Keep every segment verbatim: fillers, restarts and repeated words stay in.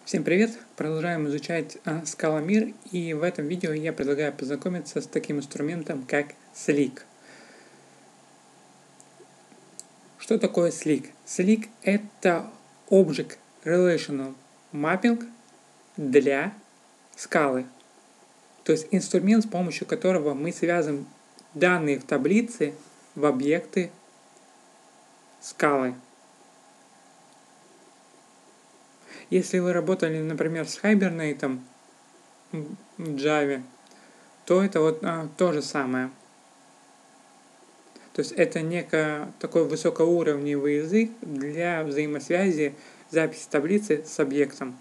Всем привет! Продолжаем изучать а, Scala.Mir, и в этом видео я предлагаю познакомиться с таким инструментом, как Slick. Что такое Slick? Slick — это Object Relational Mapping для скалы. То есть инструмент, с помощью которого мы связываем данные в таблице в объекты скалы. Если вы работали, например, с Hibernate в Java, то это вот а, то же самое. То есть это некий такой высокоуровневый язык для взаимосвязи записи таблицы с объектом.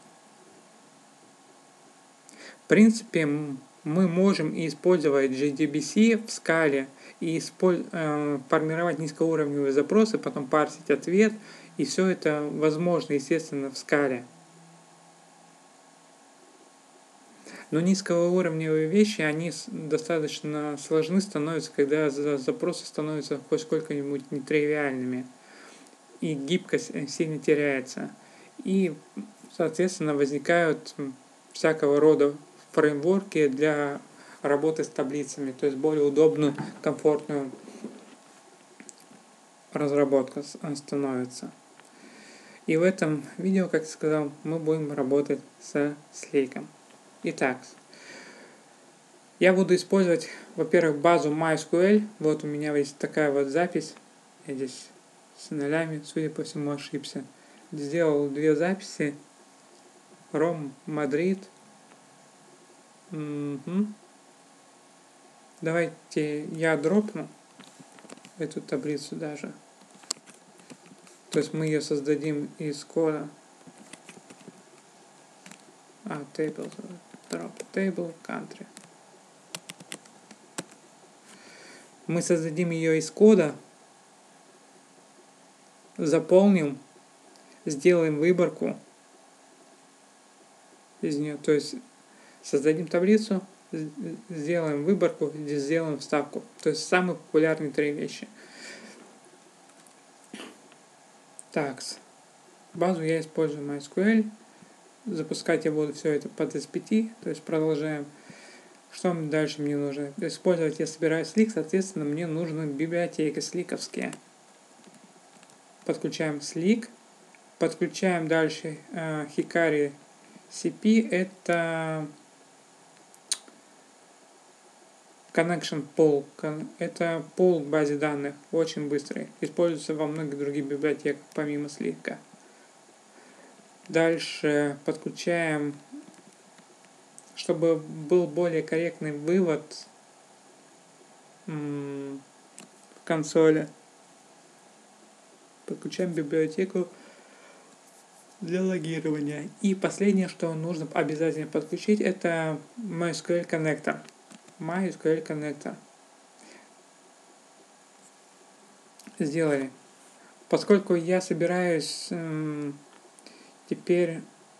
В принципе, мы можем использовать джей ди би си в скале и использ... э, формировать низкоуровневые запросы, потом парсить ответ, и все это возможно, естественно, в скале. Но низкоуровневые вещи, они достаточно сложны становятся, когда запросы становятся хоть сколько-нибудь нетривиальными, и гибкость сильно теряется. И, соответственно, возникают всякого рода фреймворки для работы с таблицами, то есть более удобную, комфортную разработка становится. И в этом видео, как я сказал, мы будем работать с Slick. Итак, я буду использовать, во-первых, базу MySQL. Вот у меня есть такая вот запись. Я здесь с нулями, судя по всему, ошибся. Сделал две записи. Ром, Мадрид. Угу. Давайте я дропну эту таблицу даже. То есть мы ее создадим из кода. А, table, drop, table, country. Мы создадим ее из кода, заполним, сделаем выборку из нее, то есть создадим таблицу, сделаем выборку, здесь сделаем вставку. То есть самые популярные три вещи. Так, базу я использую MySQL. Запускать я буду все это под эс пи ти, то есть продолжаем. Что дальше мне нужно? Использовать я собираю Slick, соответственно, мне нужны библиотеки сликовские. Подключаем Slick. Подключаем дальше э, Hikari си пи. Это Connection Pool. Это пул в базе данных. Очень быстрый. Используется во многих других библиотеках, помимо Slick. Дальше подключаем, чтобы был более корректный вывод в консоли. Подключаем библиотеку для логирования. И последнее, что нужно обязательно подключить, это MySQL Connector. MySQL Connector. Сделали. Поскольку я собираюсь м, теперь...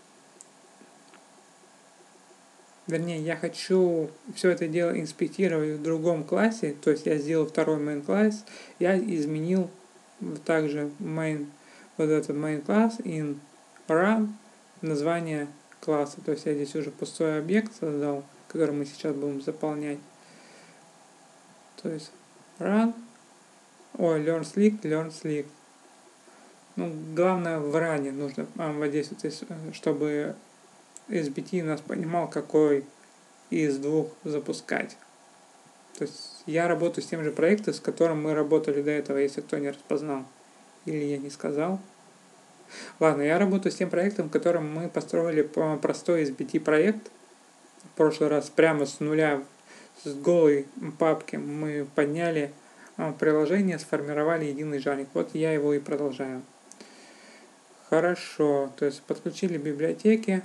Вернее, я хочу все это дело инспектировать в другом классе, то есть я сделал второй main класс, я изменил также main, вот этот main класс in run название класса, то есть я здесь уже пустой объект создал, который мы сейчас будем заполнять. То есть run, ой, learn Slick, learn Slick. Ну, главное в run нужно а, вот здесь вот, чтобы эс би ти нас понимал, какой из двух запускать. То есть я работаю с тем же проектом, с которым мы работали до этого, если кто не распознал. Или я не сказал. Ладно, я работаю с тем проектом, которым мы построили простой эс би ти проект. В прошлый раз прямо с нуля, с голой папки мы подняли приложение, сформировали единый жанр. Вот я его и продолжаю. Хорошо, то есть подключили библиотеки.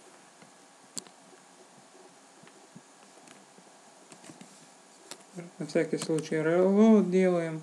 На всякий случай reload делаем.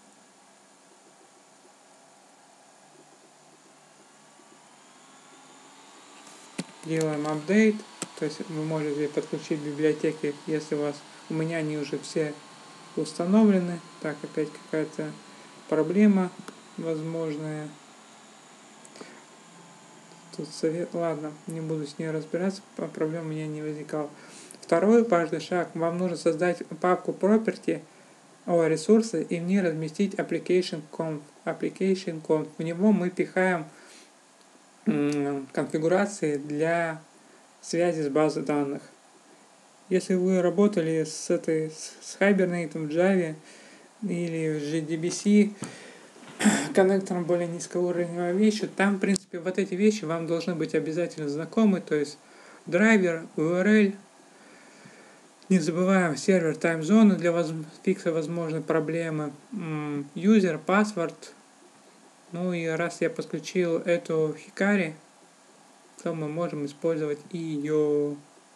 Делаем апдейт. То есть вы можете подключить библиотеки, если у вас... У меня они уже все установлены. Так, опять какая-то проблема возможная. тут совет. Ладно, не буду с ней разбираться, проблем у меня не возникало. Второй важный шаг. Вам нужно создать папку property, о, ресурсы, и в ней разместить application.conf. application.conf. В него мы пихаем конфигурации для связи с базой данных. Если вы работали с этой с Hibernate в Java или в джей ди би си коннектором более низкоуровневой вещи, там, в принципе, вот эти вещи вам должны быть обязательно знакомы, то есть драйвер, ю ар эл, не забываем сервер таймзоны для воз... фикса возможной проблемы, юзер, паспорт. Ну и раз я подключил эту Hikari, то мы можем использовать и ее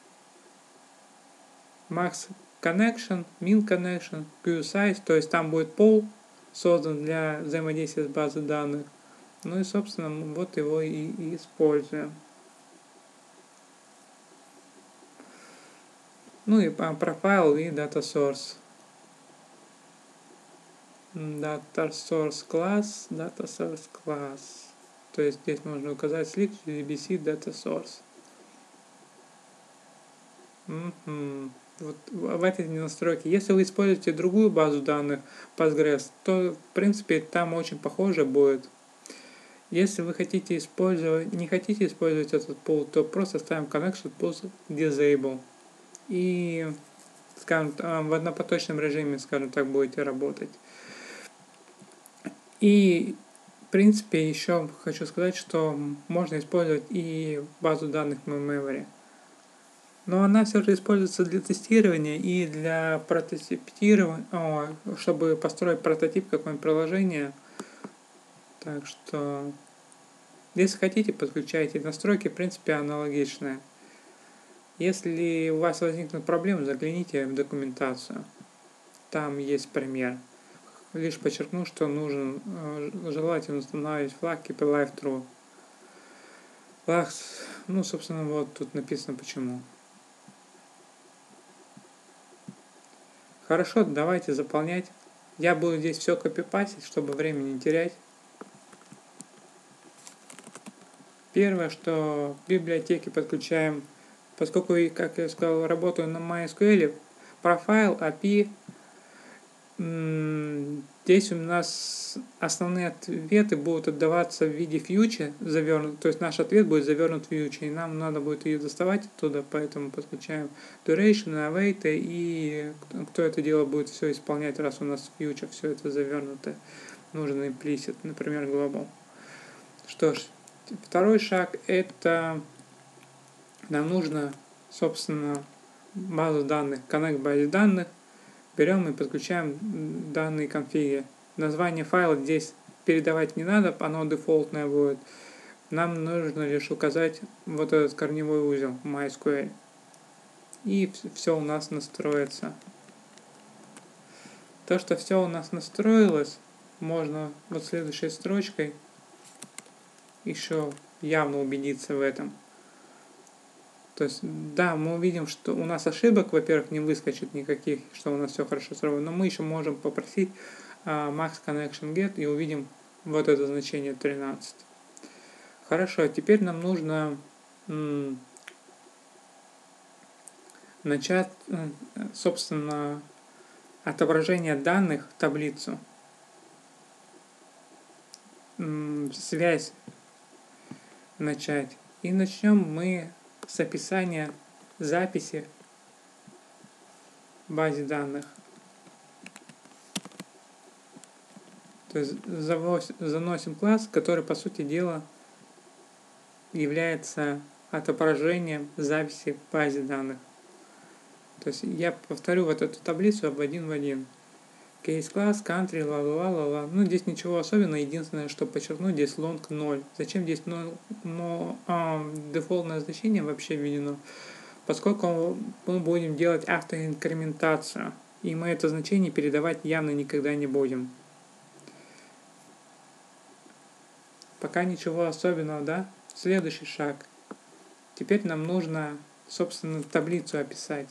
max connection, min connection, queue-size, то есть там будет пол создан для взаимодействия с базой данных. Ну и, собственно, вот его и, и используем. Ну и профайл и data source. Data source class, data source class. То есть здесь можно указать слик джей ди би си data source. Mm-hmm. Вот в этой настройке. Если вы используете другую базу данных Postgres, то в принципе там очень похоже будет. Если вы хотите использовать, не хотите использовать этот пул, то просто ставим connection pulse disable. И, скажем, в однопоточном режиме, скажем так, будете работать. И, в принципе, еще хочу сказать, что можно использовать и базу данных memory. Но она все же используется для тестирования и для прототипирования, о, чтобы построить прототип какого-нибудь приложения. Так что, если хотите, подключайте. Настройки, в принципе, аналогичные. Если у вас возникнут проблемы, загляните в документацию. Там есть пример. Лишь подчеркну, что нужно желательно устанавливать флаг keep alive true. Флаг, ну, собственно, вот тут написано почему. Хорошо, давайте заполнять. Я буду здесь все копипастить, чтобы времени не терять. Первое, что в библиотеке подключаем, поскольку, как я сказал, работаю на MySQL, профайл, эй пи ай, здесь у нас основные ответы будут отдаваться в виде фьючи, завернут, то есть наш ответ будет завернут в фьючи, и нам надо будет ее доставать оттуда, поэтому подключаем duration, await, и кто это дело будет все исполнять, раз у нас фьюча все это завернуто, нужен implicit, например, global. Что ж, второй шаг, это нам нужно, собственно, базу данных, connect базе данных. Берем и подключаем данные конфиги. Название файла здесь передавать не надо, оно дефолтное будет. Нам нужно лишь указать вот этот корневой узел MySQL. И все у нас настроится. То, что все у нас настроилось, можно вот следующей строчкой еще явно убедиться в этом. То есть, да, мы увидим, что у нас ошибок, во-первых, не выскочит никаких, что у нас все хорошо сработано, но мы еще можем попросить uh, max connection get и увидим вот это значение тринадцать. Хорошо, теперь нам нужно м, начать, собственно, отображение данных в таблицу. М, связь начать. И начнем мы с описания записи в базе данных. То есть заносим класс, который, по сути дела, является отображением записи в базе данных. То есть я повторю вот эту таблицу об один в один. Case class, country, ла-ла-ла-ла-ла. Ну, здесь ничего особенного. Единственное, что подчеркнуть, здесь long ноль. Зачем здесь ноль? Но а, дефолтное значение вообще введено, поскольку мы будем делать автоинкрементацию. И мы это значение передавать явно никогда не будем. Пока ничего особенного, да? Следующий шаг. Теперь нам нужно, собственно, таблицу описать.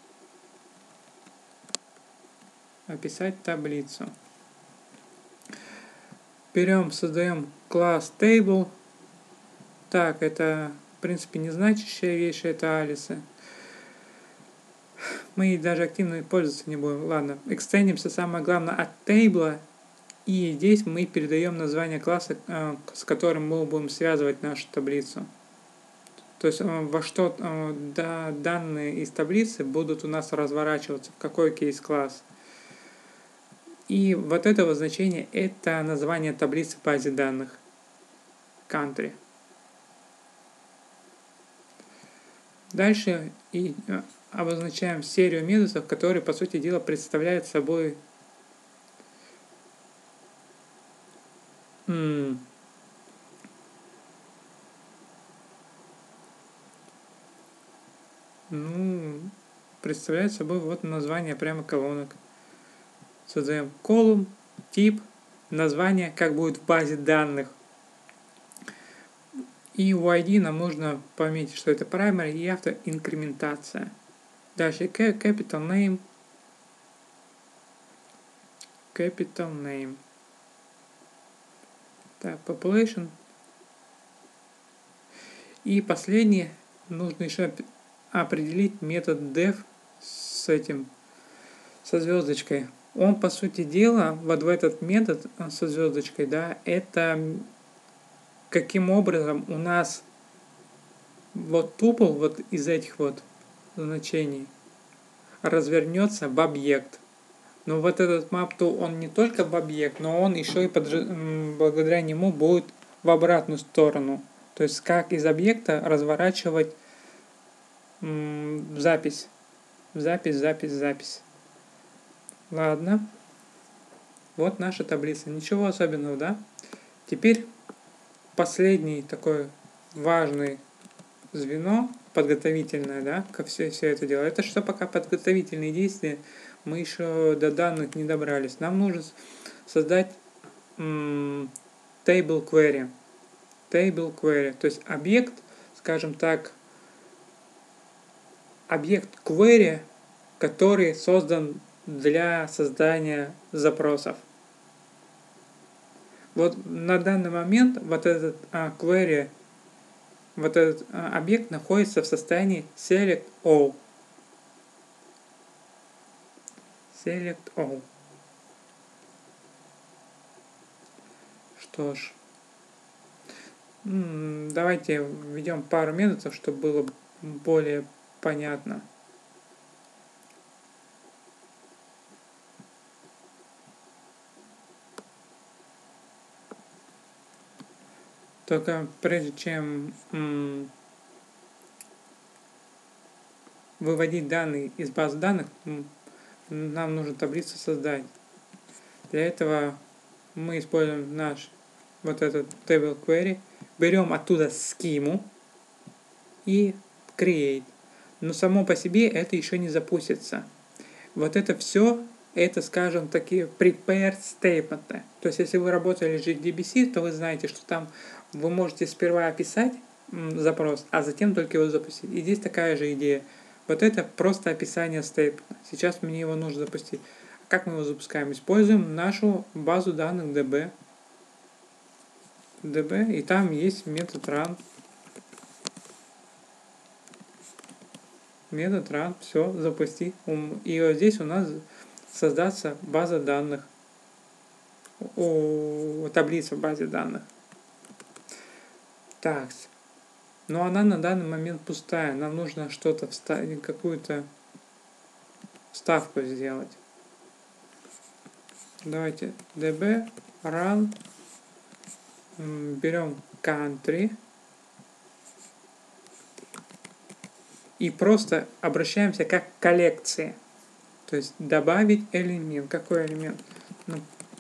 Описать таблицу. Берем, создаем класс table. Так, это, в принципе, не значащая вещь, это алисы. Мы ей даже активно пользоваться не будем. Ладно, экстендимся, самое главное, от тейбла. И здесь мы передаем название класса, э, с которым мы будем связывать нашу таблицу. То есть э, во что э, да, данные из таблицы будут у нас разворачиваться, в какой кейс-класс. И вот это значение — это название таблицы в базе данных country. Дальше и обозначаем серию методов, которые, по сути дела, представляют собой м, ну, представляют собой вот название прямо колонок. Создаем колумн, тип, название, как будет в базе данных. И у ай ди нам нужно пометить, что это primary и автоинкрементация. Дальше capital name. Capital name. Так, population. И последнее, нужно еще определить метод def с этим, со звездочкой. Он, по сути дела, вот в этот метод со звездочкой, да, это каким образом у нас вот tuple вот из этих вот значений развернется в объект. Но вот этот map-to, он не только в объект, но он еще и под, благодаря нему будет в обратную сторону. То есть как из объекта разворачивать м, запись. Запись, запись, запись. Ладно. Вот наша таблица. Ничего особенного, да? Теперь последний такой важный звено, подготовительное, да, ко все, все это дело. Это что пока подготовительные действия, мы еще до данных не добрались. Нам нужно создать м, table query. Table query, то есть объект, скажем так, объект query, который создан для создания запросов. Вот на данный момент вот этот а, query, вот этот а, объект находится в состоянии select all. Select all. Что ж, давайте введем пару методов, чтобы было более понятно. Только прежде чем м, выводить данные из баз данных, м, нам нужно таблицу создать. Для этого мы используем наш вот этот table query, берем оттуда схему и create. Но само по себе это еще не запустится. Вот это все, это, скажем, такие prepared statements. То есть, если вы работали с джей ди би си, то вы знаете, что там вы можете сперва описать м, запрос, а затем только его запустить. И здесь такая же идея. Вот это просто описание стейпмента. Сейчас мне его нужно запустить. Как мы его запускаем? Используем нашу базу данных db. db, и там есть метод run. Метод run, все, запусти. И вот здесь у нас создаться база данных. О, таблица в базе данных. Так. Но она на данный момент пустая. Нам нужно что-то вставить, какую-то вставку сделать. Давайте db run. Берем country. И просто обращаемся как к коллекции. То есть добавить элемент. Какой элемент? Ну,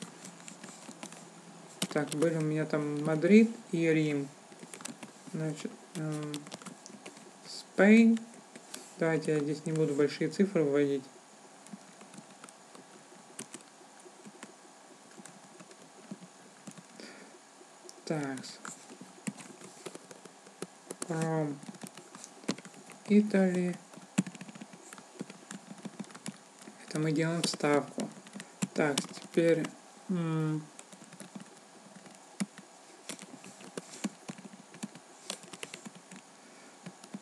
так, были у меня там Мадрид и Рим. Значит, эм, Spain. Давайте я здесь не буду большие цифры вводить. Так. From Italy. Это мы делаем вставку. Так, теперь м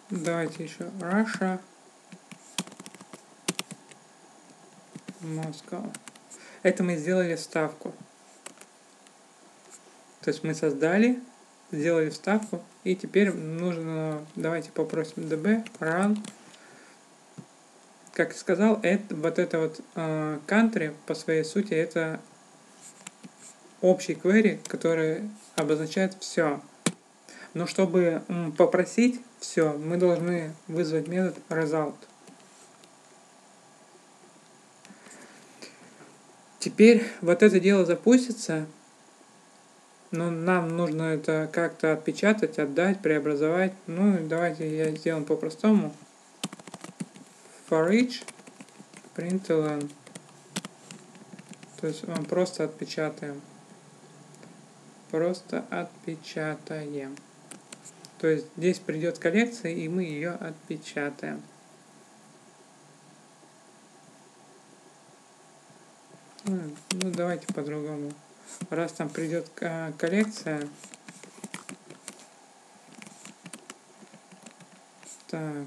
Давайте еще Russia, Moscow. Это мы сделали вставку. То есть мы создали, сделали вставку, и теперь нужно, давайте попросим db run. Как я сказал, это, вот это вот э, country по своей сути это общий query, который обозначает все. Но чтобы м, попросить все, мы должны вызвать метод result. Теперь вот это дело запустится, но нам нужно это как-то отпечатать, отдать, преобразовать. Ну, давайте я сделаю по-простому. For each println. То есть мы просто отпечатаем. Просто отпечатаем. То есть здесь придет коллекция, и мы ее отпечатаем. Ну, давайте по-другому. Раз там придет коллекция. Так.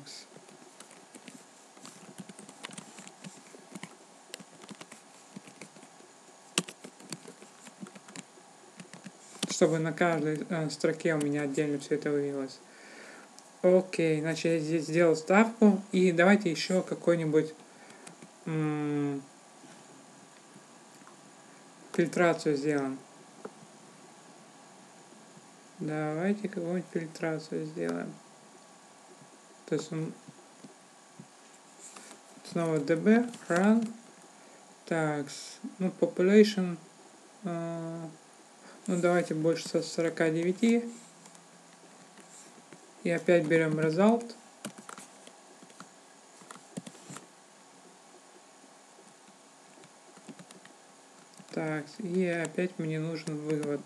Чтобы на каждой э, строке у меня отдельно все это вывелось. Окей, значит я здесь сделал ставку. И давайте еще какой-нибудь м- фильтрацию сделаем. Давайте какую-нибудь фильтрацию сделаем. То есть он снова db run. Так, ну population. Э- ну давайте больше со сорока девяти. И опять берем result. Так, и опять мне нужен вывод.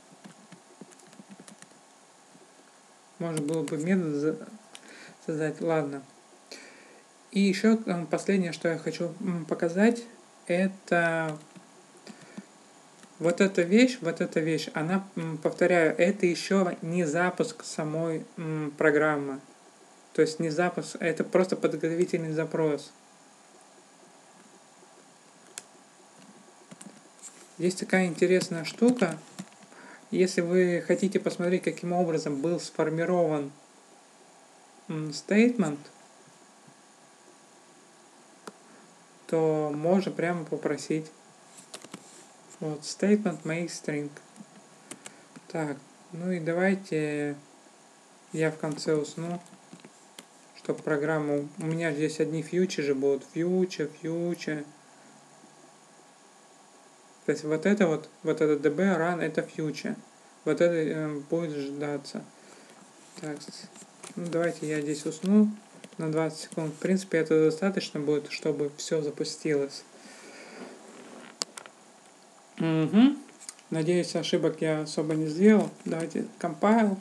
Можно было бы метод создать. Ладно. И еще последнее, что я хочу показать, это вот эта вещь, вот эта вещь, она, повторяю, это еще не запуск самой программы. То есть не запуск, это просто подготовительный запрос. Есть такая интересная штука. Если вы хотите посмотреть, каким образом был сформирован statement, то можно прямо попросить. Вот, statement make string. Так, ну и давайте я в конце усну, чтобы программу... У меня здесь одни фьючи же будут. Фьючи, фьючи. То есть вот это вот, вот это db run, это фьючи. Вот это э, будет ждаться. Так, ну давайте я здесь усну на двадцать секунд. В принципе, это достаточно будет, чтобы все запустилось. Угу. Надеюсь, ошибок я особо не сделал. Давайте compile.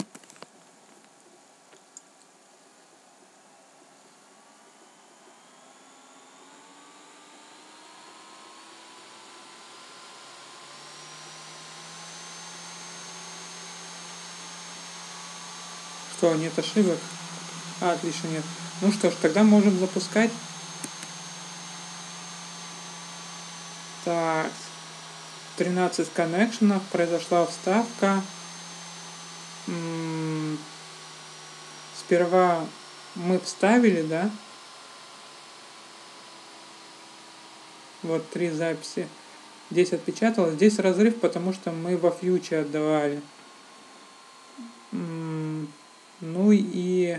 Что, нет ошибок? А, отлично, нет. Ну что ж, тогда можем запускать. Так, тринадцать коннекшенов, произошла вставка. М-м- сперва мы вставили, да? Вот три записи. Здесь отпечаталось. Здесь разрыв, потому что мы во фьюче отдавали. М-м- ну и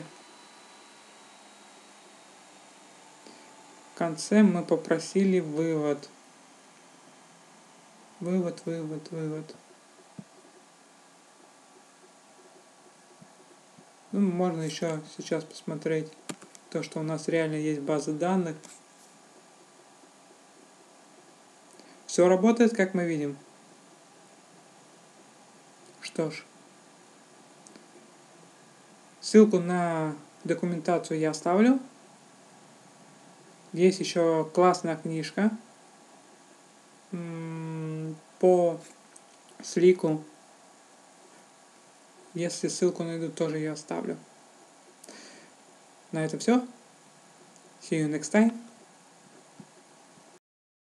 в конце мы попросили вывод. Вывод, вывод, вывод. Ну, можно еще сейчас посмотреть то, что у нас реально есть база данных. Все работает, как мы видим. Что ж. Ссылку на документацию я оставлю. Есть еще классная книжка по слику. Если ссылку найду, тоже я оставлю. На этом все. See you next time.